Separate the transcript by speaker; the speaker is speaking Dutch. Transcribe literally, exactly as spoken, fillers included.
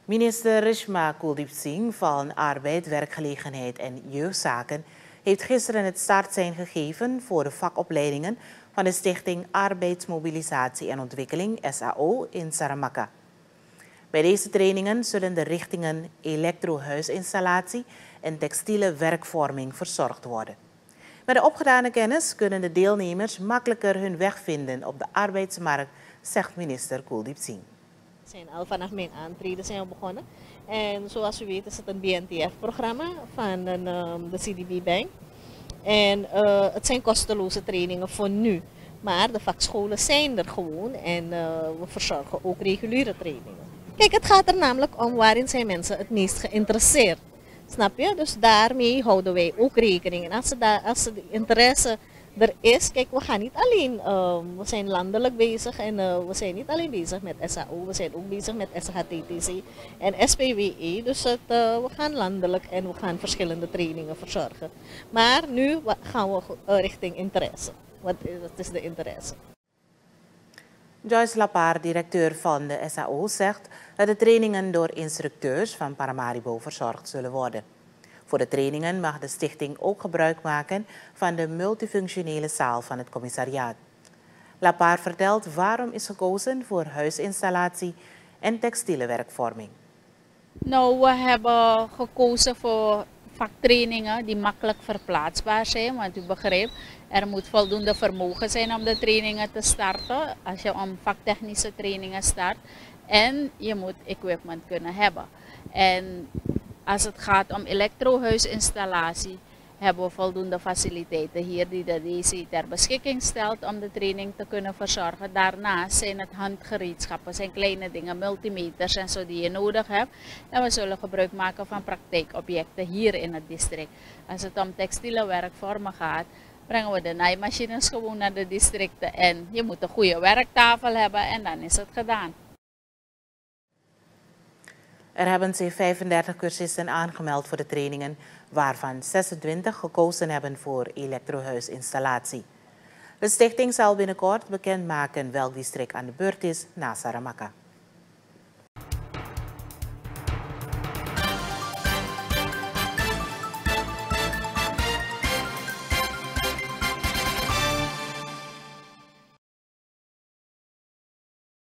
Speaker 1: Minister Reshma Kuldeep Singh van Arbeid, Werkgelegenheid en Jeugdzaken heeft gisteren het startsein gegeven voor de vakopleidingen van de Stichting Arbeidsmobilisatie en Ontwikkeling S A O in Saramacca. Bij deze trainingen zullen de richtingen elektrohuisinstallatie en textiele werkvorming verzorgd worden. Met de opgedane kennis kunnen de deelnemers makkelijker hun weg vinden op de arbeidsmarkt, zegt minister Kuldeep Singh.
Speaker 2: We zijn al vanaf mijn aantreden zijn we begonnen. En zoals u weet is het een B N T F-programma van een, um, de C D B Bank. En uh, het zijn kosteloze trainingen voor nu. Maar de vakscholen zijn er gewoon en uh, we verzorgen ook reguliere trainingen. Kijk, het gaat er namelijk om waarin zijn mensen het meest geïnteresseerd. Snap je? Dus daarmee houden wij ook rekening. En als, daar, als de interesse er is, kijk, we gaan niet alleen, uh, we zijn landelijk bezig en uh, we zijn niet alleen bezig met S A O, we zijn ook bezig met S H T T C en S P W E. Dus het, uh, we gaan landelijk en we gaan verschillende trainingen verzorgen. Maar nu gaan we uh, richting interesse. Wat is, wat is de interesse?
Speaker 1: Joyce Lapar, directeur van de S A O, zegt dat de trainingen door instructeurs van Paramaribo verzorgd zullen worden. Voor de trainingen mag de stichting ook gebruik maken van de multifunctionele zaal van het commissariaat. Lapar vertelt waarom is gekozen voor huisinstallatie en textiele werkvorming.
Speaker 3: Nou, we hebben gekozen voor vaktrainingen die makkelijk verplaatsbaar zijn. Want u begrijpt, er moet voldoende vermogen zijn om de trainingen te starten. Als je om vaktechnische trainingen start. En je moet equipment kunnen hebben. En als het gaat om elektrohuisinstallatie, hebben we voldoende faciliteiten hier die de D C ter beschikking stelt om de training te kunnen verzorgen. Daarnaast zijn het handgereedschappen, zijn kleine dingen, multimeters en zo die je nodig hebt. En we zullen gebruik maken van praktijkobjecten hier in het district. Als het om textiele werkvormen gaat, brengen we de naaimachines gewoon naar de districten. En je moet een goede werktafel hebben en dan is het gedaan.
Speaker 1: Er hebben zich vijfendertig cursisten aangemeld voor de trainingen, waarvan zesentwintig gekozen hebben voor elektrohuisinstallatie. De stichting zal binnenkort bekendmaken welk district aan de beurt is na Saramacca.